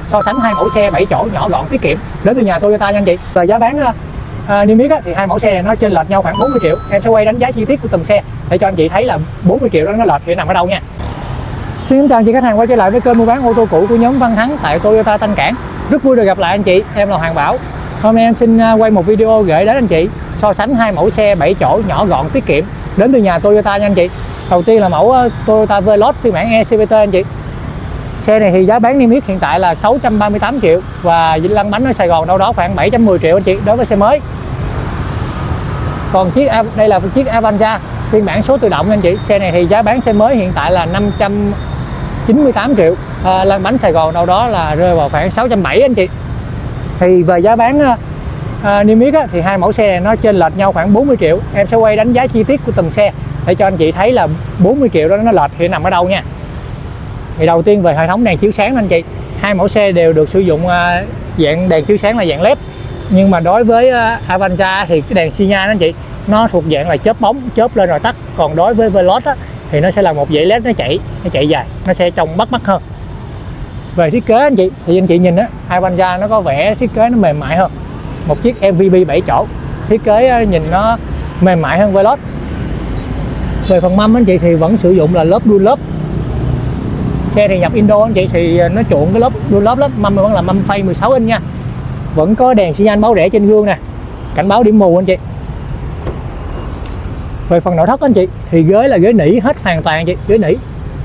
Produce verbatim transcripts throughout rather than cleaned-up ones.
so sánh hai mẫu xe bảy chỗ nhỏ gọn tiết kiệm đến từ nhà Toyota nha anh chị. Và giá bán à, niêm yết thì hai mẫu xe này nó chênh lệch nhau khoảng bốn mươi triệu. Em sẽ quay đánh giá chi tiết của từng xe để cho anh chị thấy là bốn mươi triệu đó nó lệch thì nằm ở đâu nha. Xin chào anh chị khách hàng quay trở lại với kênh mua bán ô tô cũ của nhóm Văn Thắng tại Toyota Tân Cảng. Rất vui được gặp lại anh chị, em là Hoàng Bảo. Hôm nay em xin quay một video gửi đến anh chị so sánh hai mẫu xe bảy chỗ nhỏ gọn tiết kiệm đến từ nhà Toyota nha anh chị. Đầu tiên là mẫu Toyota Veloz phiên bản e xê vê tê anh chị. Xe này thì giá bán niêm yết hiện tại là sáu trăm ba mươi tám triệu và lăn bánh ở Sài Gòn đâu đó khoảng bảy trăm mười triệu anh chị đối với xe mới. Còn chiếc đây là chiếc Avanza phiên bản số tự động anh chị. Xe này thì giá bán xe mới hiện tại là năm trăm chín mươi tám triệu, à, lăn bánh Sài Gòn đâu đó là rơi vào khoảng sáu trăm bảy mươi anh chị. Thì về giá bán à, niêm yết thì hai mẫu xe này nó chênh lệch nhau khoảng bốn mươi triệu. Em sẽ quay đánh giá chi tiết của từng xe để cho anh chị thấy là bốn mươi triệu đó nó lệch thì nằm ở đâu nha. Thì đầu tiên về hệ thống đèn chiếu sáng anh chị, hai mẫu xe đều được sử dụng uh, dạng đèn chiếu sáng là dạng led, nhưng mà đối với uh, Avanza thì cái đèn xi nhan anh chị nó thuộc dạng là chớp bóng, chớp lên rồi tắt. Còn đối với Veloz á, thì nó sẽ là một dãy led nó chạy nó chạy dài, nó sẽ trông bắt mắt hơn. Về thiết kế anh chị thì anh chị nhìn á, Avanza nó có vẻ thiết kế nó mềm mại hơn. Một chiếc em vê bê bảy chỗ, thiết kế uh, nhìn nó mềm mại hơn Veloz. Về phần mâm anh chị thì vẫn sử dụng là lớp Dunlop. Xe thì nhập Indo anh chị thì nó chuộng cái lớp Dunlop lớp mâm vẫn là mâm phay mười sáu inch nha. Vẫn có đèn xi nhan báo rẽ trên gương nè, cảnh báo điểm mù anh chị. Về phần nội thất anh chị thì ghế là ghế nỉ hết hoàn toàn anh chị, ghế nỉ.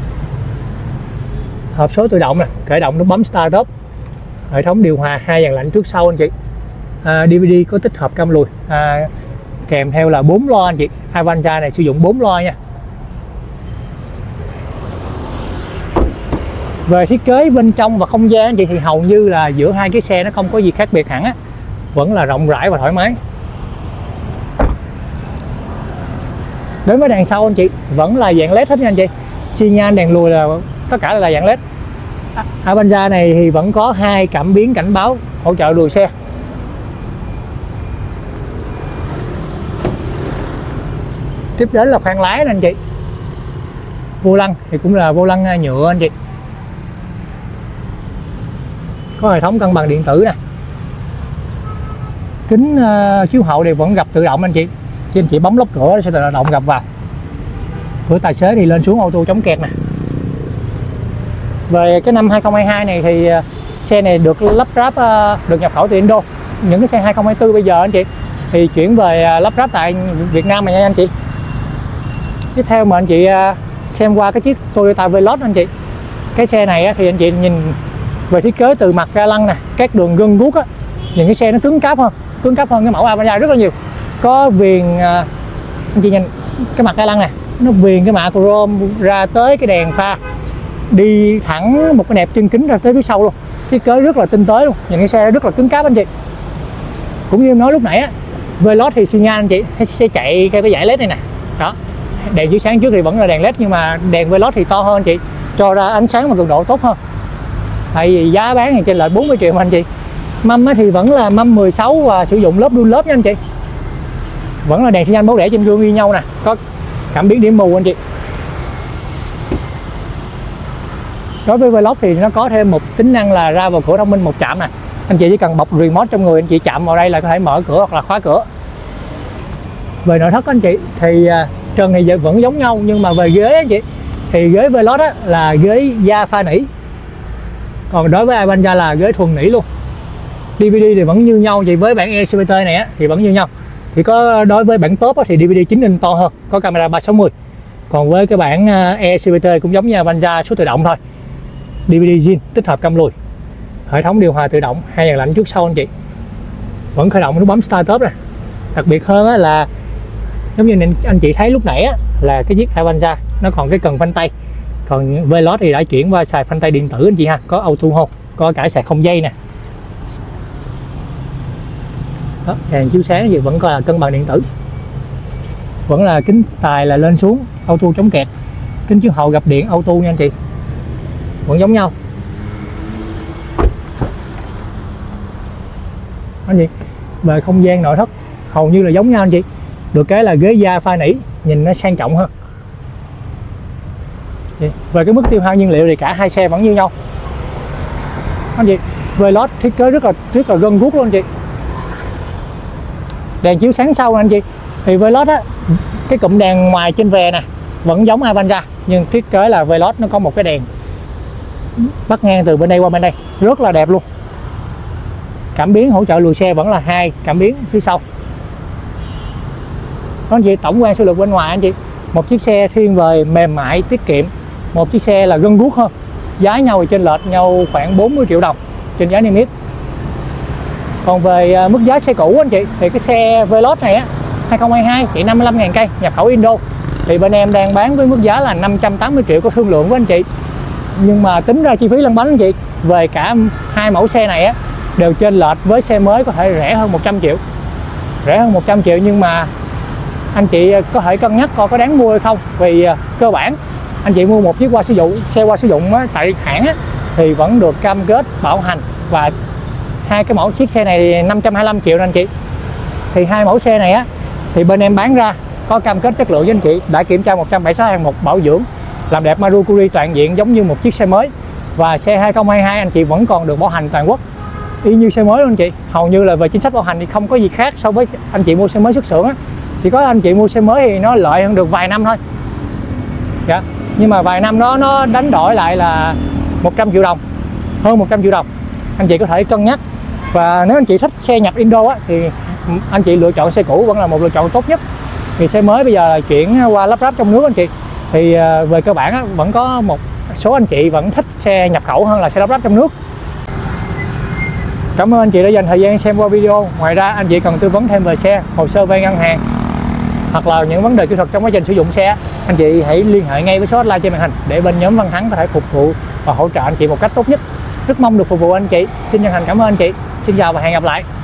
Hộp số tự động nè, khởi động nút bấm start stop. Hệ thống điều hòa hai dàn lạnh trước sau anh chị. À, đê vê đê có tích hợp cam lùi, à, kèm theo là bốn loa anh chị. Avanza này sử dụng bốn loa nha. Về thiết kế bên trong và không gian anh chị thì hầu như là giữa hai cái xe nó không có gì khác biệt hẳn á, vẫn là rộng rãi và thoải mái. Đến với đèn sau anh chị vẫn là dạng led hết nha anh chị, xi nhan đèn lùi là tất cả là dạng led. Avanza này thì vẫn có hai cảm biến cảnh báo hỗ trợ lùi xe. Tiếp đến là khoang lái nè anh chị. Vô lăng thì cũng là vô lăng nhựa anh chị. Có hệ thống cân bằng điện tử nè. Kính uh, chiếu hậu thì vẫn gập tự động anh chị. Chứ anh chị bấm lốc cửa nó sẽ tự động gập vào. Cửa tài xế thì lên xuống ô tô chống kẹt nè. Về cái năm hai không hai hai này thì uh, xe này được lắp ráp uh, được nhập khẩu từ Indo. Những cái xe hai không hai tư bây giờ anh chị thì chuyển về uh, lắp ráp tại Việt Nam này nha anh chị. Tiếp theo mà anh chị uh, xem qua cái chiếc Toyota Veloz anh chị. Cái xe này uh, thì anh chị nhìn về thiết kế từ mặt ga lăng nè, các đường gân guốc á, nhìn cái xe nó cứng cáp hơn, cứng cáp hơn cái mẫu Avanza rất là nhiều. Có viền anh chị nhìn cái mặt ga lăng này, nó viền cái mạ chrome ra tới cái đèn pha, đi thẳng một cái nẹp chân kính ra tới phía sau luôn, thiết kế rất là tinh tế luôn, nhìn cái xe rất là cứng cáp anh chị. Cũng như em nói lúc nãy á, Veloz thì xi nhan anh chị sẽ chạy theo cái dải led này nè, đó, đèn chiếu sáng trước thì vẫn là đèn led nhưng mà đèn Veloz thì to hơn anh chị, cho ra ánh sáng và cường độ tốt hơn. Tại vì giá bán thì trên lệch bốn mươi triệu mà anh chị. Mâm thì vẫn là mâm mười sáu và sử dụng lớp Dunlop nha anh chị. Vẫn là đèn xi nhan báo rẽ trên gương như nhau nè, có cảm biến điểm mù anh chị. Đối với Veloz thì nó có thêm một tính năng là ra vào cửa thông minh một chạm nè. Anh chị chỉ cần bọc remote trong người, anh chị chạm vào đây là có thể mở cửa hoặc là khóa cửa. Về nội thất anh chị thì trần thì vẫn giống nhau, nhưng mà về ghế anh chị thì ghế Veloz á, là ghế da pha nỉ. Còn đối với Avanza là ghế thuần nỉ luôn. đê vê đê thì vẫn như nhau chị, với bản e xê vê tê này á, thì vẫn như nhau. Chỉ có đối với bản top á, thì đê vê đê chín inch to hơn, có camera ba sáu mươi. Còn với cái bản e xê vê tê cũng giống như Avanza số tự động thôi. đê vê đê zin tích hợp cam lùi. Hệ thống điều hòa tự động hai dàn lạnh trước sau anh chị. Vẫn khởi động nút bấm start stop nè. Đặc biệt hơn á, là giống như anh chị thấy lúc nãy á, là cái chiếc Avanza nó còn cái cần phanh tay. Còn Veloz thì đã chuyển qua xài phanh tay điện tử anh chị ha, có auto hold, có cả sạc không dây nè. Đó, đèn chiếu sáng gì vẫn còn là cân bằng điện tử. Vẫn là kính tài là lên xuống auto chống kẹt. Kính chiếu hậu gập điện auto nha anh chị. Vẫn giống nhau. Anh chị, về không gian nội thất hầu như là giống nhau anh chị. Được cái là ghế da pha nỉ, nhìn nó sang trọng hơn. Về cái mức tiêu hao nhiên liệu thì cả hai xe vẫn như nhau. anh chị. Veloz thiết kế rất là rất là gân guốc luôn anh chị. Đèn chiếu sáng sau anh chị, thì Veloz á, cái cụm đèn ngoài trên về nè vẫn giống Avanza, nhưng thiết kế là Veloz nó có một cái đèn bắt ngang từ bên đây qua bên đây, rất là đẹp luôn. Cảm biến hỗ trợ lùi xe vẫn là hai cảm biến phía sau. Đó anh chị, tổng quan sơ lược bên ngoài anh chị, một chiếc xe thiên về mềm mại tiết kiệm, một chiếc xe là gân guốc hơn. Giá nhau thì chênh lệch nhau khoảng bốn mươi triệu đồng trên giá niêm yết. Còn về mức giá xe cũ anh chị, thì cái xe Veloz này á, hai không hai hai chỉ năm mươi lăm ngàn cây, nhập khẩu Indo, thì bên em đang bán với mức giá là năm trăm tám mươi triệu, có thương lượng với anh chị. Nhưng mà tính ra chi phí lăn bánh anh chị, về cả hai mẫu xe này á đều chênh lệch với xe mới có thể rẻ hơn một trăm triệu. Rẻ hơn một trăm triệu, nhưng mà anh chị có thể cân nhắc coi có đáng mua hay không. Vì cơ bản anh chị mua một chiếc qua sử dụng, xe qua sử dụng á, tại hãng á, thì vẫn được cam kết bảo hành. Và hai cái mẫu chiếc xe này năm trăm hai mươi lăm triệu nè anh chị. Thì hai mẫu xe này á thì bên em bán ra có cam kết chất lượng với anh chị, đã kiểm tra một trăm bảy mươi sáu hạng mục, bảo dưỡng, làm đẹp Marucuri toàn diện giống như một chiếc xe mới. Và xe hai không hai hai anh chị vẫn còn được bảo hành toàn quốc y như xe mới luôn anh chị. Hầu như là về chính sách bảo hành thì không có gì khác so với anh chị mua xe mới xuất xưởng á. Chỉ có anh chị mua xe mới thì nó lợi hơn được vài năm thôi. Dạ. Nhưng mà vài năm đó nó đánh đổi lại là một trăm triệu đồng, hơn một trăm triệu đồng. Anh chị có thể cân nhắc. Và nếu anh chị thích xe nhập Indo á, thì anh chị lựa chọn xe cũ vẫn là một lựa chọn tốt nhất. Vì xe mới bây giờ là chuyển qua lắp ráp trong nước anh chị. Thì về cơ bản á, vẫn có một số anh chị vẫn thích xe nhập khẩu hơn là xe lắp ráp trong nước. Cảm ơn anh chị đã dành thời gian xem qua video. Ngoài ra anh chị cần tư vấn thêm về xe, hồ sơ vay ngân hàng, hoặc là những vấn đề kỹ thuật trong quá trình sử dụng xe, anh chị hãy liên hệ ngay với số hotline trên màn hình để bên nhóm Văn Thắng có thể phục vụ và hỗ trợ anh chị một cách tốt nhất. Rất mong được phục vụ anh chị. Xin chân thành cảm ơn anh chị. Xin chào và hẹn gặp lại.